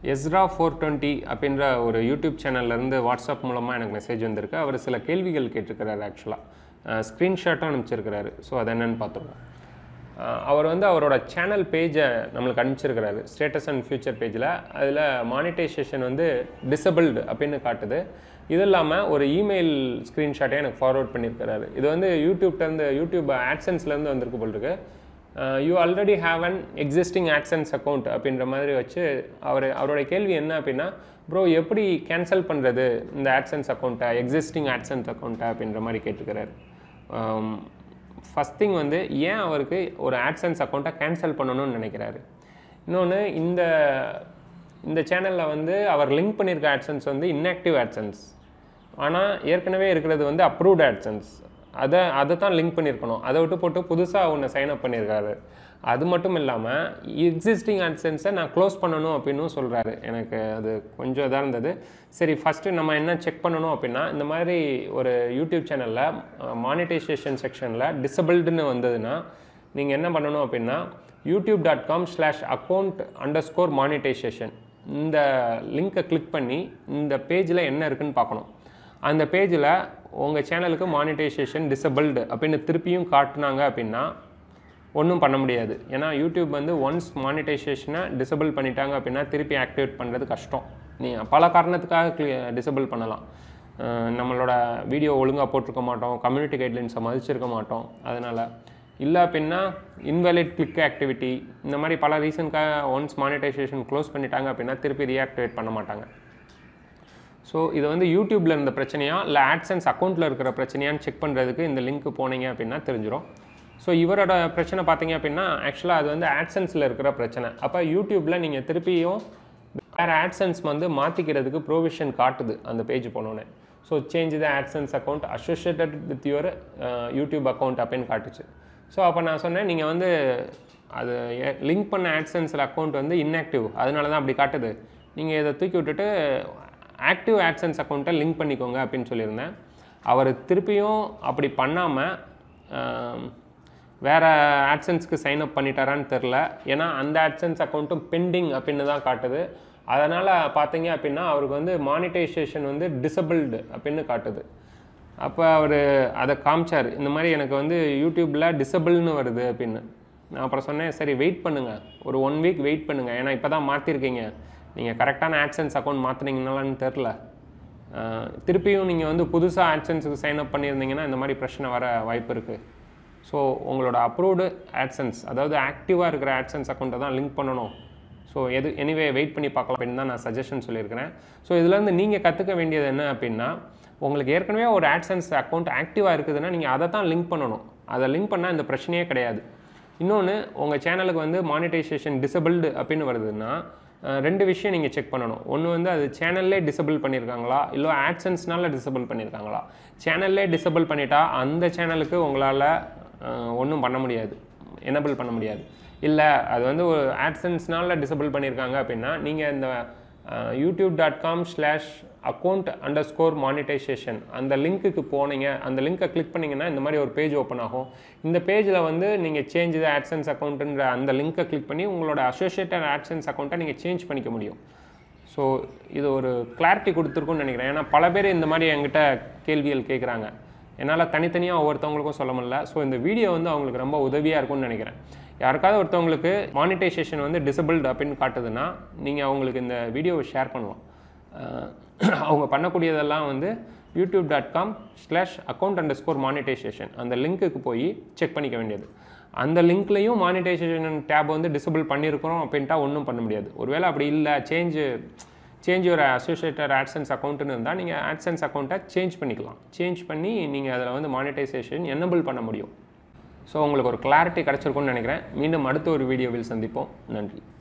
Ezra 420 அப்படின்ற ஒரு YouTube சேனல்லேருந்து WhatsApp மூலமாக எனக்கு மெசேஜ் வந்திருக்கு. அவர் சில கேள்விகள் கேட்டிருக்கிறாரு. ஆக்சுவலாக ஸ்க்ரீன்ஷாட்டும் அனுப்பிச்சிருக்கிறாரு. ஸோ அது என்னென்னு பார்த்துருவோம். அவர் வந்து அவரோட சேனல் பேஜை நம்மளுக்கு அனுப்பிச்சிருக்கிறாரு, ஸ்டேட்டஸ் அண்ட் ஃபியூச்சர் பேஜில். அதில் மானிட்டைசேஷன் வந்து டிசபிள்டு அப்படின்னு காட்டுது. இது இல்லாமல் ஒரு இமெயில் ஸ்க்ரீன்ஷாட்டே எனக்கு ஃபார்வர்ட் பண்ணியிருக்கிறாரு. இது வந்து யூடியூப் ஆட்சன்ஸ்லேருந்து வந்திருக்கு போல் இருக்கு. You already have an existing AdSense account அப்படின்ற மாதிரி வச்சு அவரோட கேள்வி என்ன அப்படின்னா, ப்ரோ எப்படி கேன்சல் பண்ணுறது இந்த ஆட்சன்ஸ் அக்கௌண்ட்டை, எக்ஸிஸ்டிங் ஆட்சன்ஸ் அக்கௌண்ட்டை அப்படின்ற மாதிரி கேட்டுக்கிறாரு. ஃபஸ்ட் திங் வந்து ஏன் அவருக்கு ஒரு ஆட்சன்ஸ் அக்கௌண்ட்டை கேன்சல் பண்ணணும்னு நினைக்கிறாரு. இன்னொன்று, இந்த சேனலில் வந்து அவர் லிங்க் பண்ணியிருக்க ஆட்சன்ஸ் வந்து இன்ஆக்டிவ் ஆட்சன்ஸ், ஆனால் ஏற்கனவே இருக்கிறது வந்து அப்ரூவ்ட் ஆட்சன்ஸ். அதை தான் லிங்க் பண்ணியிருக்கணும். அதை விட்டு போட்டு புதுசாக ஒன்று சைன்அப் பண்ணியிருக்காரு. அது மட்டும் இல்லாமல் எக்ஸிஸ்டிங் ஆட்சன்ஸை நான் க்ளோஸ் பண்ணணும் அப்படின்னு சொல்கிறாரு. எனக்கு அது கொஞ்சம் இதாக இருந்தது. சரி, ஃபஸ்ட்டு நம்ம என்ன செக் பண்ணணும் அப்படின்னா, இந்த மாதிரி ஒரு யூடியூப் சேனலில் மானிட்டைசேஷன் செக்ஷனில் டிசபிள்டுன்னு வந்ததுன்னா நீங்கள் என்ன பண்ணணும் அப்படின்னா, youtube.com/account_monetization இந்த லிங்க்கை கிளிக் பண்ணி இந்த பேஜில் என்ன இருக்குதுன்னு பார்க்கணும். அந்த பேஜில் உங்கள் சேனலுக்கு மானிட்டைசேஷன் டிசபிள்டு அப்படின்னு திருப்பியும் காட்டினாங்க அப்படின்னா ஒன்றும் பண்ண முடியாது. ஏன்னா யூடியூப் வந்து ஒன்ஸ் மானிட்டைசேஷனை டிசபிள் பண்ணிட்டாங்க அப்படின்னா திருப்பி ஆக்டிவேட் பண்ணுறது கஷ்டம். நீங்கள் பல காரணத்துக்காக டிசபிள் பண்ணலாம். நம்மளோட வீடியோ ஒழுங்காக போட்டிருக்க மாட்டோம், கம்யூனிட்டி கைட்லைன்ஸை மதிச்சிருக்க மாட்டோம், அதனால் இல்லை அப்படின்னா இன்வேலிட் கிளிக் ஆக்டிவிட்டி, இந்த மாதிரி பல ரீசனுக்காக ஒன்ஸ் மானிட்டைசேஷன் க்ளோஸ் பண்ணிட்டாங்க அப்படின்னா திருப்பி ரீஆக்டிவேட் பண்ண மாட்டாங்க. ஸோ இது வந்து யூடியூப்பில் இருந்த பிரச்சனையா இல்லை ஆட்சன்ஸ் அக்கௌண்ட்டில் இருக்கிற பிரச்சனையான்னு செக் பண்ணுறதுக்கு இந்த லிங்க்கு போனீங்க அப்படின்னா தெரிஞ்சிடும். ஸோ இவரோட பிரச்சனை பார்த்தீங்க அப்படின்னா ஆக்சுவலாக அது வந்து ஆட்சன்ஸில் இருக்கிற பிரச்சனை. அப்போ யூடியூப்பில் நீங்கள் திருப்பியும் வேறு ஆட்சன்ஸ் வந்து மாற்றிக்கிறதுக்கு ப்ரொவிஷன் காட்டுது அந்த பேஜ் போனோன்னே. So change the AdSense account associated with your YouTube account அப்படின்னு காட்டுச்சு. ஸோ அப்போ நான் சொன்னேன், நீங்கள் வந்து அது லிங்க் பண்ண ஆட்சன்ஸில் அக்கௌண்ட் வந்து இன்ஆக்டிவ், அதனால தான் அப்படி காட்டுது. நீங்கள் இதை தூக்கி விட்டுட்டு ஆக்டிவ் ஆட்சன்ஸ் அக்கௌண்ட்டை லிங்க் பண்ணிக்கோங்க அப்படின்னு சொல்லியிருந்தேன். அவர் திருப்பியும் அப்படி பண்ணாமல் வேறு ஆட்சன்ஸ்க்கு சைன்அப் பண்ணிட்டாரான்னு தெரில. ஏன்னா அந்த ஆட்சன்ஸ் அக்கௌண்ட்டும் பெண்டிங் அப்படின்னு தான் காட்டுது. அதனால் பார்த்தீங்க அப்படின்னா அவருக்கு வந்து மானிட்டைசேஷன் வந்து டிசபிள்டு அப்படின்னு காட்டுது. அப்போ அவர் அதை காமிச்சார், இந்த மாதிரி எனக்கு வந்து யூடியூப்பில் டிசபிள்னு வருது அப்படின்னு. நான் அப்புறம் சொன்னேன், சரி வெயிட் பண்ணுங்கள், ஒரு 1 வீக் வெயிட் பண்ணுங்கள், ஏன்னா இப்போ தான் மாற்றிருக்கீங்க, நீங்கள் கரெக்டான ஆட்சன்ஸ் அக்கௌண்ட் மாற்றினீங்கனாலான்னு தெரில. திருப்பியும் நீங்கள் வந்து புதுசாக ஆட்சன்ஸுக்கு சைன்அப் பண்ணியிருந்தீங்கன்னா இந்த மாதிரி பிரச்சனை வர வாய்ப்பு இருக்குது. ஸோ உங்களோட அப்ரூவ்டு ஆட்சன்ஸ், அதாவது ஆக்டிவாக இருக்கிற ஆட்சன்ஸ் அக்கௌண்ட்டை தான் லிங்க் பண்ணணும். ஸோ எனிவே வெயிட் பண்ணி பார்க்கலாம் அப்படின்னு தான் நான் சஜஷன் சொல்லியிருக்கிறேன். ஸோ இதுலேருந்து நீங்கள் கற்றுக்க வேண்டியது என்ன அப்படின்னா, உங்களுக்கு ஏற்கனவே ஒரு ஆட்சன்ஸ் அக்கௌண்ட் ஆக்டிவாக இருக்குதுன்னா நீங்கள் அதை தான் லிங்க் பண்ணணும். அதை லிங்க் பண்ணால் இந்த பிரச்சனையே கிடையாது. இன்னொன்று, உங்கள் சேனலுக்கு வந்து மானிட்டைசேஷன் டிசபிள்டு அப்படின்னு வருதுன்னா 2 விஷயம் நீங்கள் செக் பண்ணணும். ஒன்று வந்து அது சேனல்லே டிசபிள் பண்ணியிருக்காங்களா, இல்லை ஆட்சன்ஸ்னால டிசபிள் பண்ணியிருக்காங்களா. சேனல்லே டிசபிள் பண்ணிட்டா அந்த சேனலுக்கு உங்களால் ஒன்றும் பண்ண முடியாது, எனபிள் பண்ண முடியாது. இல்லை அது வந்து ஒரு ஆட்சன்ஸ்னால டிசபிள் பண்ணியிருக்காங்க அப்படின்னா நீங்கள் இந்த youtube.com/account_monetization அந்த லிங்க்குக்கு போனீங்க, அந்த லிங்க்கை கிளிக் பண்ணிங்கன்னா இந்த மாதிரி ஒரு பேஜ் ஓப்பன் ஆகும். இந்த பேஜில் வந்து நீங்கள் சேஞ்ச் த ஆட்சன்ஸ் அக்கௌண்ட்டுன்ற அந்த லிங்க்கை கிளிக் பண்ணி உங்களோட அசோசியேட்டட் ஆட்சன்ஸ் அக்கௌண்ட்டை நீங்கள் சேஞ்ச் பண்ணிக்க முடியும். ஸோ இது ஒரு கிளாரிட்டி கொடுத்துருக்குன்னு நினைக்கிறேன். ஏன்னா பல பேர் இந்த மாதிரி என்கிட்ட கேள்விகள் கேட்குறாங்க, என்னால் தனித்தனியாக ஒவ்வொருத்தவங்களுக்கும் சொல்ல முடியல. ஸோ இந்த வீடியோ வந்து அவங்களுக்கு ரொம்ப உதவியாக இருக்கும்னு நினைக்கிறேன். யாருக்காவது ஒருத்தவங்களுக்கு மானிட்டைசேஷன் வந்து டிசபிள்டு அப்படின்னு காட்டுதுன்னா நீங்கள் அவங்களுக்கு இந்த வீடியோவை ஷேர் பண்ணலாம். அவங்க பண்ணக்கூடியதெல்லாம் வந்து youtube.com/account_monetization அந்த லிங்க்குக்கு போய் செக் பண்ணிக்க வேண்டியது. அந்த லிங்க்லேயும் மானிட்டைசேஷன் டேப் வந்து டிசபிள் பண்ணியிருக்கிறோம் அப்படின்ட்டா ஒன்றும் பண்ண முடியாது. ஒருவேளை அப்படி இல்லை, சேஞ்ச் ஒரு அசோசியேட்டட் ஆட்சன்ஸ் அக்கௌண்ட்டுன்னு இருந்தால் நீங்கள் ஆட்சன்ஸ் அக்கௌண்ட்டை சேஞ்ச் பண்ணிக்கலாம். சேஞ்ச் பண்ணி நீங்கள் அதில் வந்து மானிட்டைசேஷன் எனபிள் பண்ண முடியும். ஸோ உங்களுக்கு ஒரு கிளாரிட்டி கிடச்சிருக்கும்னு நினைக்கிறேன். மீண்டும் அடுத்த ஒரு வீடியோவில் சந்திப்போம். நன்றி.